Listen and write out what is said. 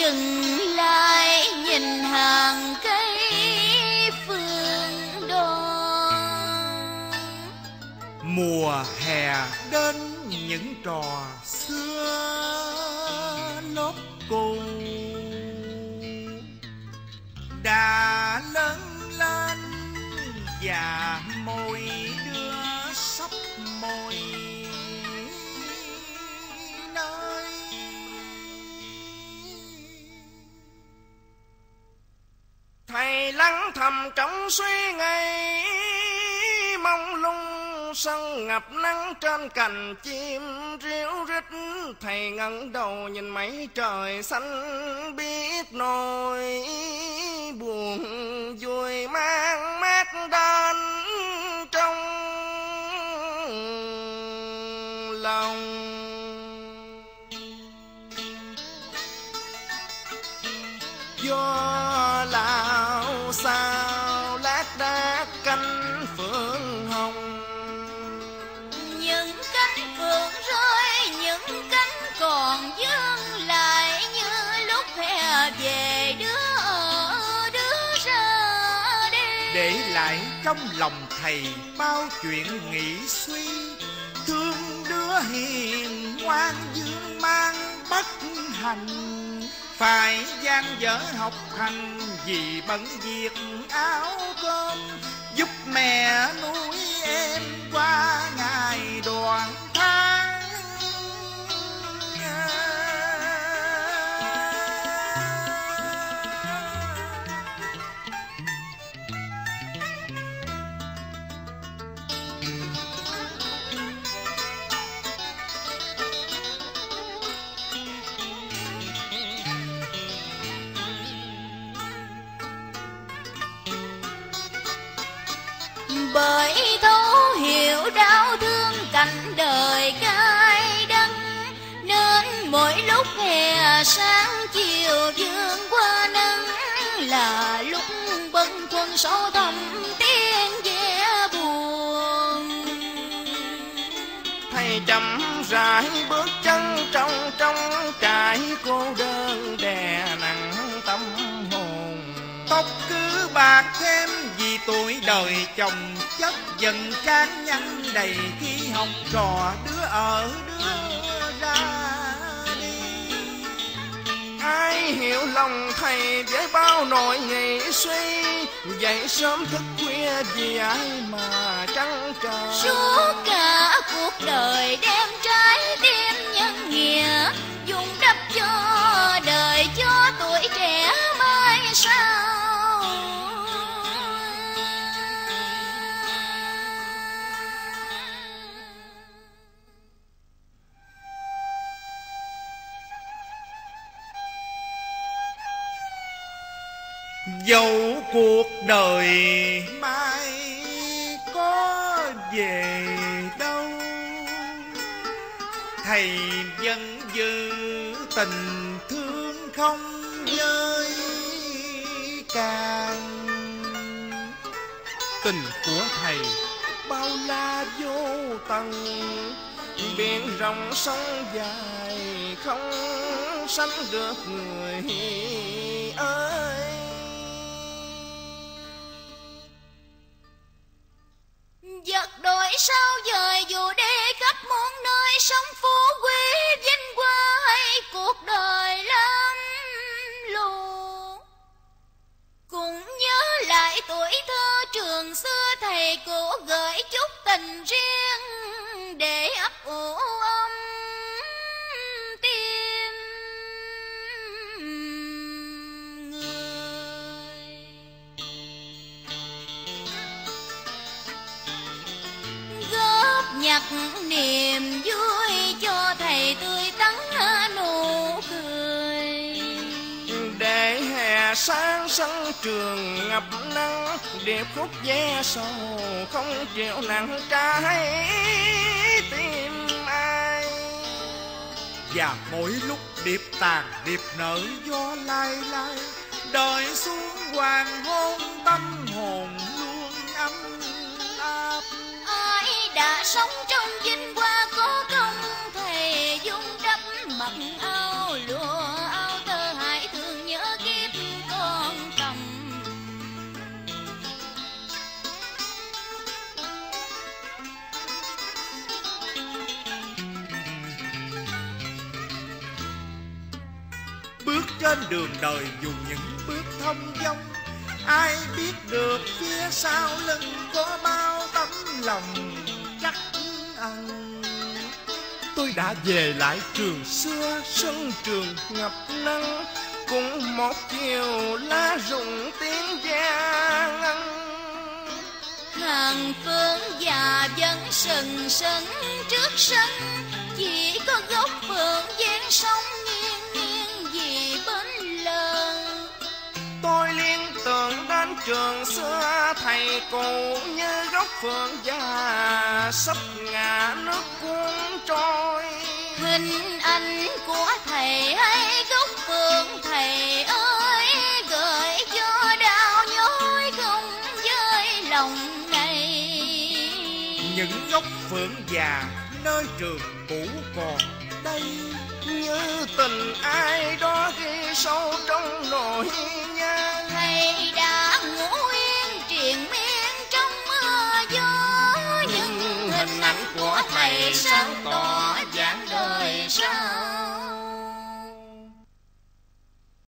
dừng lại nhìn hàng cây phương đoan. Mùa hè đến những trò xưa nốt cô đã lớn lên và môi đưa sắp môi nơi. Thầy lắng thầm trong suy nghĩ, mong lung sân ngập nắng trên cành chim ríu rít. Thầy ngẩng đầu nhìn mấy trời xanh, biết nỗi buồn vui mang mát đến trong lòng. Gió lao sao lác đác cánh phượng hồng, Những cánh phượng rơi, những cánh còn vương lại, như lúc hè về đứa ở đứa ra đi. Để lại trong lòng thầy bao chuyện nghĩ suy, thương đứa hiền ngoan dương mang bất hạnh, phải gian dở học hành vì bận việc áo cơm, giúp mẹ nuôi em qua ngày đoàn tháng. Bởi thấu hiểu đau thương cảnh đời cay đắng, nên mỗi lúc hè sáng chiều dương qua nắng là lúc bâng khuâng sâu thẳm tiếng vẻ buồn. Thầy chậm rãi bước chân trong trại cô đơn đè nặng tâm hồn. Tóc cứ bạc thêm vì tuổi đời chồng chất dần can nhanh đầy, khi học trò đứa ở đứa ra đi. Ai hiểu lòng thầy với bao nỗi nghĩ suy, dậy sớm thức khuya vì ai mà trăn trở. Suốt cả cuộc đời đem trái tim nhân nghĩa, dùng đắp cho đời cho tuổi trẻ mai sau. Dẫu cuộc đời mai có về đâu, thầy vẫn giữ tình thương không vơi càng. Tình của thầy bao la vô tận, biển rộng sông dài không sánh được người ơi. Giật đồi sao dời dù đi khắp muôn nơi, sống phú quý vinh quang cuộc đời lắm lù. Cũng nhớ lại tuổi thơ trường xưa, thầy cổ gửi chút tình riêng để ấp ủ ấm tim người. Góp nhặt niềm vui cho thầy tươi tắn nụ cười. Để hè sáng sân trường ngập nắng, điệp khúc ve sầu không chịu nặng trái tim ai. Và mỗi lúc điệp tàn điệp nở gió lai lai, đời xuống hoàng hôn tâm hồn luôn ấm áp. Ai đã sống trong vinh hoa có công, thầy dung đắp mặc áo lụa áo tơ hải bước trên đường đời dù những bước thông dong. Ai biết được phía sau lưng có bao tấm lòng trắc ẩn. Tôi đã về lại trường xưa, sân trường ngập nắng, cùng một chiều lá rụng tiếng vang ngân. Hàng phượng già vẫn sừng sững trước sân, chỉ có gốc phượng dáng sóng nghiêng nghiêng vì bên lờ. Tôi liên tưởng đến trường xưa, thầy cụ như gốc phượng già sắp ngã nước cuốn trôi. Hình ảnh của thầy hay gốc phượng thầy ơi, gợi cho đau nhói không với lòng này. Những gốc phượng già nơi trường cũ còn đây, Như tình ai đó ghi sâu trong nỗi nhớ. Thầy đã ngủ yên triền miên trong mưa gió, nhưng hình ảnh của thầy sáng tỏ dáng đời sau.